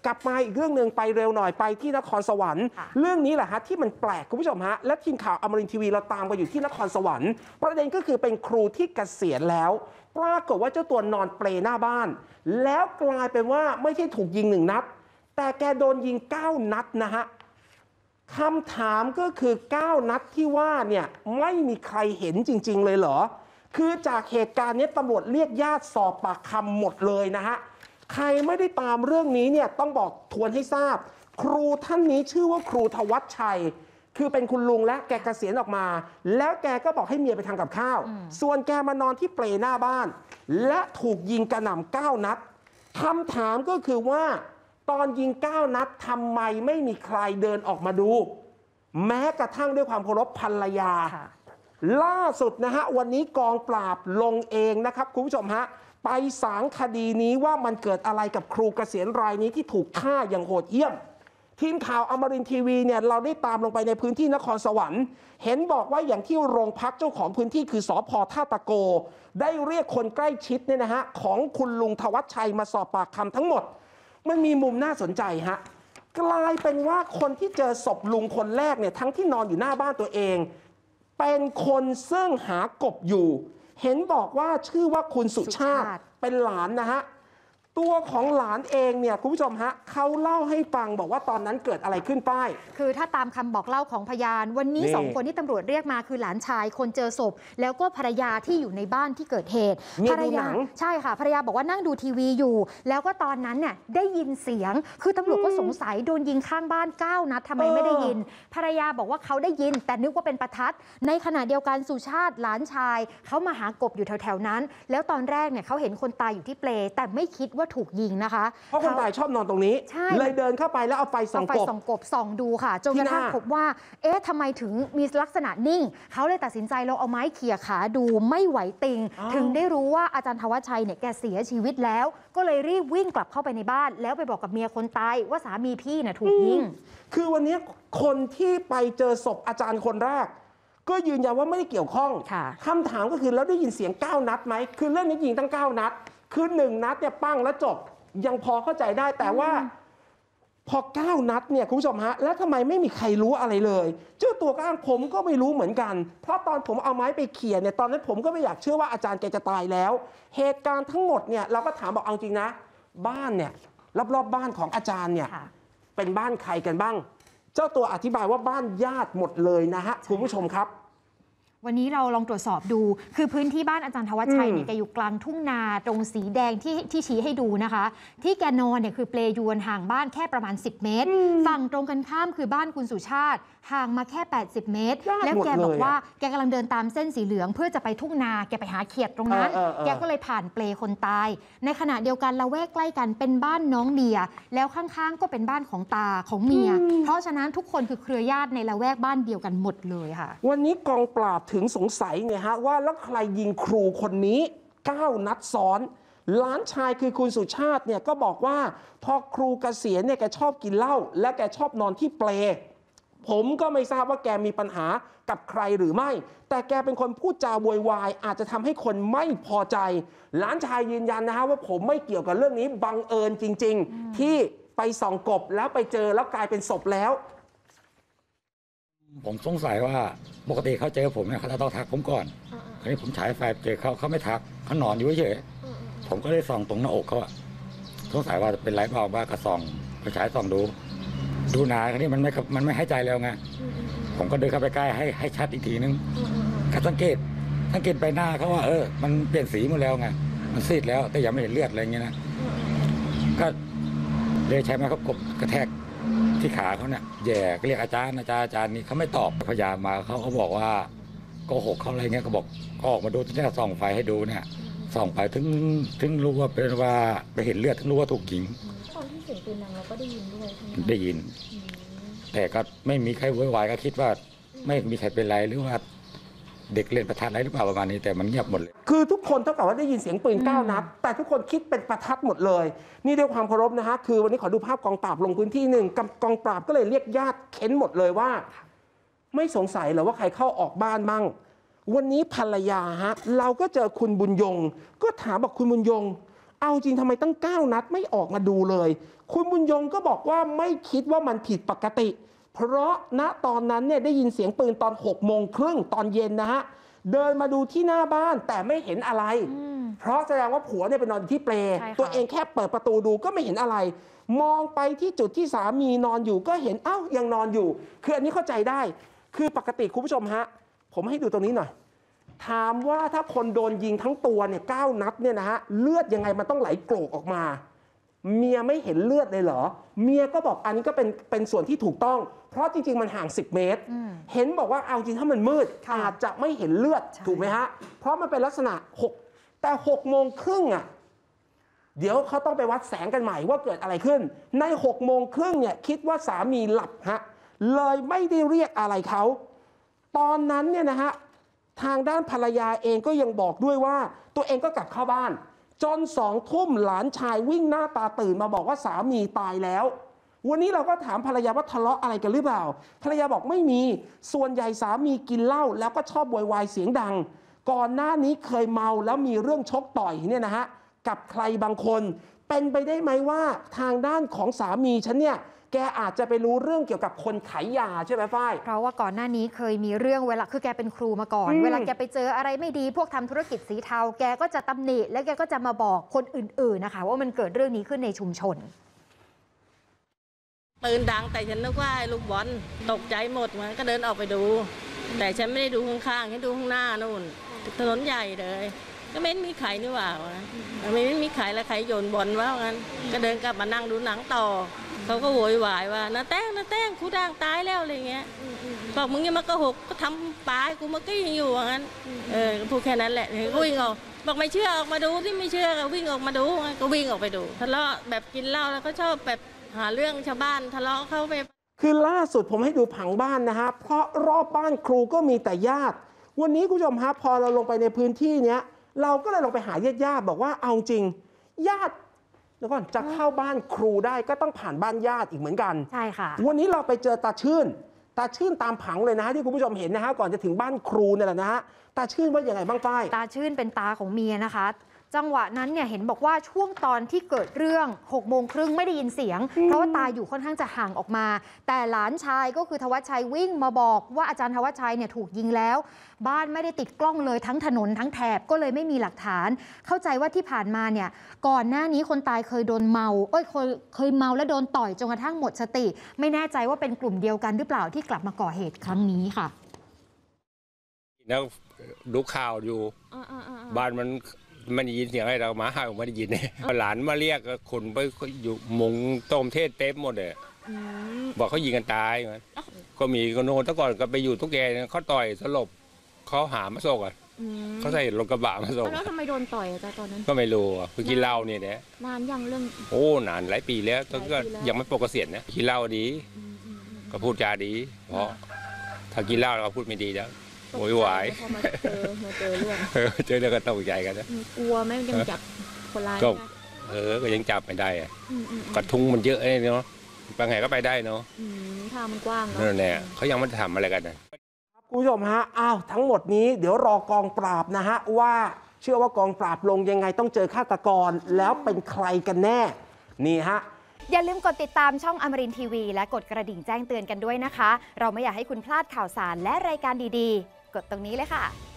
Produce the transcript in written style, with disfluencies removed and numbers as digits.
กลับมาอีกเรื่องหนึ่งไปเร็วหน่อยไปที่นครสวรรค์เรื่องนี้แหละฮะที่มันแปลกคุณผู้ชมฮะและทีมข่าวอมรินทร์ทีวีเราตามไปอยู่ที่นครสวรรค์ประเด็นก็คือเป็นครูที่เกษียณแล้วปรากฏว่าเจ้าตัวนอนเปลหน้าบ้านแล้วกลายเป็นว่าไม่ใช่ถูกยิง1 นัดแต่แกโดนยิง9 นัดนะฮะคำถามก็คือ9 นัดที่ว่าเนี่ยไม่มีใครเห็นจริงๆเลยเหรอคือจากเหตุการณ์นี้ตำรวจเรียกญาติสอบปากคำหมดเลยนะฮะใครไม่ได้ตามเรื่องนี้เนี่ยต้องบอกทวนให้ทราบครูท่านนี้ชื่อว่าครูธวัชชัยคือเป็นคุณลุงและแกเกษียณออกมาแล้วแกก็บอกให้เมียไปทำกับข้าวส่วนแกมานอนที่เปลหน้าบ้านและถูกยิงกระหน่ำ9 นัดคำถามก็คือว่าตอนยิง9 นัดทำไมไม่มีใครเดินออกมาดูแม้กระทั่งด้วยความเคารพภรรยาล่าสุดนะฮะวันนี้กองปราบลงเองนะครับคุณผู้ชมฮะไปสางคดีนี้ว่ามันเกิดอะไรกับครูเกษียณรายนี้ที่ถูกฆ่าอย่างโหดเหี้ยมทีมข่าวอมรินทร์ทีวีเนี่ยเราได้ตามลงไปในพื้นที่นครสวรรค์เห็นบอกว่าอย่างที่โรงพักเจ้าของพื้นที่คือสภ.ท่าตะโกได้เรียกคนใกล้ชิดเนี่ยนะฮะของคุณลุงธวัชชัยมาสอบปากคำทั้งหมดมันมีมุมน่าสนใจฮะกลายเป็นว่าคนที่เจอศพลุงคนแรกเนี่ยทั้งที่นอนอยู่หน้าบ้านตัวเองเป็นคนซึ่งหากบอยู่เห็นบอกว่าชื่อว่าคุณสุชาติเป็นหลานนะฮะตัวของหลานเองเนี่ยคุณผู้ชมฮะเขาเล่าให้ฟังบอกว่าตอนนั้นเกิดอะไรขึ้นป้ายคือถ้าตามคำบอกเล่าของพยานวันนี้2 คนที่ตำรวจเรียกมาคือหลานชายคนเจอศพแล้วก็ภรรยาที่อยู่ในบ้านที่เกิดเหตุภรรยาใช่ค่ะภรรยาบอกว่านั่งดูทีวีอยู่แล้วก็ตอนนั้นเนี่ยได้ยินเสียงคือตำรวจก็สงสัยโดนยิงข้างบ้าน9 นัดทำไมไม่ได้ยินภรรยาบอกว่าเขาได้ยินแต่นึกว่าเป็นประทัดในขณะเดียวกันสุชาติหลานชายเขามาหากบอยู่แถวๆนั้นแล้วตอนแรกเนี่ยเขาเห็นคนตายอยู่ที่เปลแต่ไม่คิดว่าถูกยิงนะคะเพราะคนตายชอบนอนตรงนี้เลยเดินเข้าไปแล้วเอาไฟส่องกบส่องดูค่ะจนกระทั่งพบว่าเอ๊ะทำไมถึงมีลักษณะนิ่งเขาเลยตัดสินใจเราเอาไม้เขี่ยขาดูไม่ไหวติงถึงได้รู้ว่าอาจารย์ธวัชชัยเนี่ยแกเสียชีวิตแล้วก็เลยรีบวิ่งกลับเข้าไปในบ้านแล้วไปบอกกับเมียคนตายว่าสามีพี่เนี่ยถูกยิงคือวันนี้คนที่ไปเจอศพอาจารย์คนแรกก็ยืนยันว่าไม่ได้เกี่ยวข้องคำถามก็คือแล้วได้ยินเสียง9 นัดไหมคือเรื่องนี้ยิงตั้ง9 นัดคือ1 นัดเนี่ยปั้งแล้วจบยังพอเข้าใจได้แต่ว่าพอ9 นัดเนี่ยคุณผู้ชมฮะแล้วทำไมไม่มีใครรู้อะไรเลยเจ้าตัวก็อ้างผมก็ไม่รู้เหมือนกันเพราะตอนผมเอาไม้ไปเขี่ยเนี่ยตอนนั้นผมก็ไม่อยากเชื่อว่าอาจารย์แกจะตายแล้วเหตุการณ์ทั้งหมดเนี่ยเราก็ถามบอกเอาจริงนะบ้านเนี่ยรอบๆบ้านของอาจารย์เนี่ยเป็นบ้านใครกันบ้างเจ้าตัวอธิบายว่าบ้านญาติหมดเลยนะฮะคุณผู้ชมครับวันนี้เราลองตรวจสอบดูคือพื้นที่บ้านอาจารย์ธวัชชัยเนี่ยแกอยู่กลางทุ่งนาตรงสีแดงที่ชี้ให้ดูนะคะที่แกนอนเนี่ยคือเปลยวนห่างบ้านแค่ประมาณ10 เมตรฝั่งตรงกันข้ามคือบ้านคุณสุชาติห่างมาแค่80 เมตรแล้วแกบอกว่าแกกำลังเดินตามเส้นสีเหลืองเพื่อจะไปทุ่งนาแกไปหาเขียดตรงนั้นแกก็เลยผ่านเปลคนตายในขณะเดียวกันละแวกใกล้กันเป็นบ้านน้องเมียแล้วข้างๆก็เป็นบ้านของตาของเมียเพราะฉะนั้นทุกคนคือเครือญาติในละแวกบ้านเดียวกันหมดเลยค่ะวันนี้กองปราบถึงสงสัยไงฮะว่าแล้วใครยิงครูคนนี้9 นัดซ้อนหลานชายคือคุณสุชาติเนี่ยก็บอกว่าพอครูเกษียณเนี่ยแกชอบกินเหล้าและแกชอบนอนที่เปลผมก็ไม่ทราบว่าแกมีปัญหากับใครหรือไม่แต่แกเป็นคนพูดจาโวยวายอาจจะทำให้คนไม่พอใจหลานชายยืนยันนะฮะว่าผมไม่เกี่ยวกับเรื่องนี้บังเอิญจริงๆที่ไปส่องกบแล้วไปเจอแล้วกลายเป็นศพแล้วผมสงสัยว่าปกติเขาเจอผมเนี่ยเขาจะต้องทักผมก่อนคราวนี้ผมฉายไฟเจอเขาไม่ทักเขานอนอยู่เฉยผมก็เลยส่องตรงหน้าอกเขาอะสงสัยว่าเป็นไรเปล่าบ้ากระส่องไปฉายส่องดูนานคราวนี้มันไม่ให้ใจแล้วไงผมก็เดินเข้าไปใกล้ให้ชัดอีกทีนึงก็สังเกตไปหน้าเขาว่ามันเปลี่ยนสีหมดแล้วไงมันซีดแล้วแต่ยังไม่เห็นเลือดอะไรอย่างเงี้ยนะก็เลยใช้ไม้กบกระแทกที่ขาเขาเนี่ยแย่ก็เรียกอาจารย์นี่เขาไม่ตอบพยานมาเขาบอกว่าโกหกเขาอะไรเงี้ยเขาบอกก็ออกมาดูที่ส่องไฟให้ดูเนี่ยส่องไปถึงรู้ว่าเป็นว่าไปเห็นเลือดถึงรู้ว่าถูกยิงตอนที่เสียงปืนดังเราก็ได้ยินด้วยใช่ไหมได้ยินแต่ก็ไม่มีใครโวยวายก็คิดว่าไม่มีใครเป็นไรหรือว่าเด็กเล่นประทัดอะไรหรือเปล่าประมาณนี้แต่มันเงียบหมดเลยคือทุกคนเท่ากับว่าได้ยินเสียงปืน9 นัดแต่ทุกคนคิดเป็นประทัดหมดเลยนี่ด้วยความเคารพนะฮะคือวันนี้ขอดูภาพกองปราบลงพื้นที่หนึ่งกองปราบก็เลยเรียกญาติเค้นหมดเลยว่าไม่สงสัยเหรอว่าใครเข้าออกบ้านมั่งวันนี้ภรรยาฮะเราก็เจอคุณบุญยงก็ถามบอกคุณบุญยงเอาจริงทำไมตั้ง9 นัดไม่ออกมาดูเลย คุณบุญยงก็บอกว่าไม่คิดว่ามันผิดปกติ เพราะณตอนนั้นเนี่ยได้ยินเสียงปืนตอน6:30ตอนเย็นนะฮะเดินมาดูที่หน้าบ้านแต่ไม่เห็นอะไร เพราะแสดงว่าผัวเนี่ยไปนอนอยู่ที่เปล ตัวเองแค่เปิดประตูดูก็ไม่เห็นอะไร มองไปที่จุดที่สามีนอนอยู่ก็เห็นยังนอนอยู่คืออันนี้เข้าใจได้คือปกติคุณผู้ชมฮะผมให้ดูตรงนี้หน่อยถามว่าถ้าคนโดนยิงทั้งตัวเนี่ย9 นัดเนี่ยนะฮะเลือดยังไงมันต้องไหลโกรกออกมาเมียไม่เห็นเลือดเลยเหรอเมียก็บอกอันนี้ก็เป็นส่วนที่ถูกต้องเพราะจริงๆมันห่าง10 เมตรเห็นบอกว่าเอาจริงถ้ามันมืดอาจจะไม่เห็นเลือดถูกไหมฮะเพราะมันเป็นลักษณะแต่6:30อ่ะเดี๋ยวเขาต้องไปวัดแสงกันใหม่ว่าเกิดอะไรขึ้นใน6:30เนี่ยคิดว่าสามีหลับฮะเลยไม่ได้เรียกอะไรเขาตอนนั้นเนี่ยนะฮะทางด้านภรรยาเองก็ยังบอกด้วยว่าตัวเองก็กลับเข้าบ้านจน2 ทุ่มหลานชายวิ่งหน้าตาตื่นมาบอกว่าสามีตายแล้ววันนี้เราก็ถามภรรยาว่าทะเลาะอะไรกันหรือเปล่าภรรยาบอกไม่มีส่วนใหญ่สามีกินเหล้าแล้วก็ชอบโวยวายเสียงดังก่อนหน้านี้เคยเมาแล้วมีเรื่องชกต่อยเนี่ยนะฮะกับใครบางคนเป็นไปได้ไหมว่าทางด้านของสามีฉันเนี่ยแกอาจจะไปรู้เรื่องเกี่ยวกับคนขายยาใช่ไหมฝ้ายเพราะว่าก่อนหน้านี้เคยมีเรื่องเวลาคือแกเป็นครูมาก่อนเวลาแกไปเจออะไรไม่ดีพวกทำธุรกิจสีเทาแกก็จะตำหนิแล้วแกก็จะมาบอกคนอื่นๆนะคะว่ามันเกิดเรื่องนี้ขึ้นในชุมชนปืนดังแต่ฉันนึกว่าลูกบอลตกใจหมดมันก็เดินออกไปดูแต่ฉันไม่ได้ดูข้างๆฉันดูข้างหน้านู่นถนนใหญ่เลยก็ไม่มีใครนี่หว่าไม่มีใครแล้วใครโยนบอลว่างั้นก็เดินกลับมานั่งดูหนังต่อเขาก็โวยวายว่าน้าแต้งครูด่างตายแล้วอะไรเงี้ยบอกมึงยังมาโกหกก็ทำปลายกูเมื่อกี้ยังอยู่ว่างั้นพูดแค่นั้นแหละก็วิ่งออกบอกไม่เชื่อออกมาดูที่ไม่เชื่อก็วิ่งออกมาดูก็วิ่งออกไปดูทะเลาะแบบกินเหล้าแล้วก็ชอบแบบหาเรื่องชาวบ้านทะเลาะเข้าไปคือล่าสุดผมให้ดูผังบ้านนะฮะเพราะรอบบ้านครูก็มีแต่ญาติวันนี้คุณผู้ชมฮะพอเราลงไปในพื้นที่เนี้ยเราก็เลยลงไปหาญาติบอกว่าเอาจริงญาติแล้วก่อนจะเข้าบ้านครูได้ก็ต้องผ่านบ้านญาติอีกเหมือนกันใช่ค่ะวันนี้เราไปเจอตาชื่นตามผังเลยนะฮะที่คุณผู้ชมเห็นนะฮะก่อนจะถึงบ้านครูเนี่ยแหละนะฮะตาชื่นว่าอย่างไรบ้างฝ้ายตาชื่นเป็นตาของเมียนะคะจังหวะนั้นเนี่ยเห็นบอกว่าช่วงตอนที่เกิดเรื่อง6:30ไม่ได้ยินเสียงเพราะว่าตาอยู่ค่อนข้างจะห่างออกมาแต่หลานชายก็คือธวัชชัยวิ่งมาบอกว่าอาจารย์ธวัชชัยเนี่ยถูกยิงแล้วบ้านไม่ได้ติดกล้องเลยทั้งถนนทั้งแถบก็เลยไม่มีหลักฐานเข้าใจว่าที่ผ่านมาเนี่ยก่อนหน้านี้คนตายเคยโดนเมาเคยเมาแล้วโดนต่อยจนกระทั่งหมดสติไม่แน่ใจว่าเป็นกลุ่มเดียวกันหรือเปล่าที่กลับมาก่อเหตุครั้งนี้ค่ะแล้วดูข่าวอยู่บ้านมันไม่ได้ยินเสียงอะไรเราหมาเห่าไม่ได้ยินเนี่ยหลานมาเรียกคนไปอยู่มุงต้มเทศเต็มหมดเลยบอกเขายิงกันตายก็มีคนโน้นแต่ก่อนก็ไปอยู่ทุกแกเขาต่อยสลบเขาหามาส่งอ่ะเขาใส่รถกระบะมาส่งแล้วทำไมโดนต่อยอาจารย์ตอนนั้นก็ไม่รู้คือกินเหล้าเนี่ยนะนานยังเรื่องโอ้นานหลายปีแล้วก็ยังไม่ปกเกษียณนะกินเหล้าดีก็พูดจาดีเพราะถ้ากินเหล้าเราพูดไม่ดีแล้วโวยวายพอมาเจอเรื่องเจอเรื่องก็ตกใจกันนะกลัวไหมยังจับคนร้ายก็ยังจับไม่ได้กระทุ้งมันเยอะเนาะไปไงก็ไปได้เนาะทางมันกว้างนั่นแหละเขายังไม่ทำอะไรกันนะคุณผู้ชมฮะทั้งหมดนี้เดี๋ยวรอกองปราบนะฮะว่าเชื่อว่ากองปราบลงยังไงต้องเจอฆาตกรแล้วเป็นใครกันแน่นี่ฮะอย่าลืมกดติดตามช่องอมรินทร์ทีวีและกดกระดิ่งแจ้งเตือนกันด้วยนะคะเราไม่อยากให้คุณพลาดข่าวสารและรายการดีๆกดตรงนี้เลยค่ะ